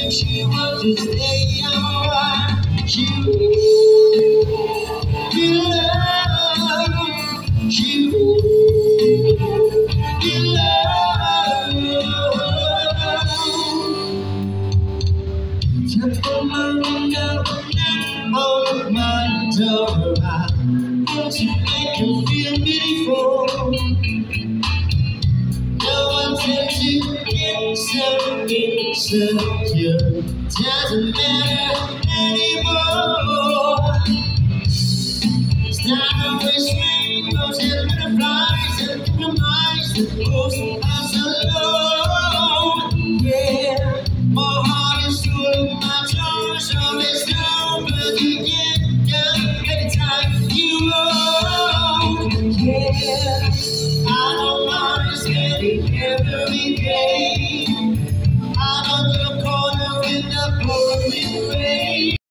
she wants to stay on. You love, you love. Just put my window on my door. I want to make you feel beautiful. No one tells you it's so insecure. Doesn't matter anymore. It's not always rainbows and butterflies and compromise that goes us alone. Yeah, my heart is full of my joys, always know, but you get down every time you roll. Yeah, I don't mind spending every day out on the corner in the pouring rain.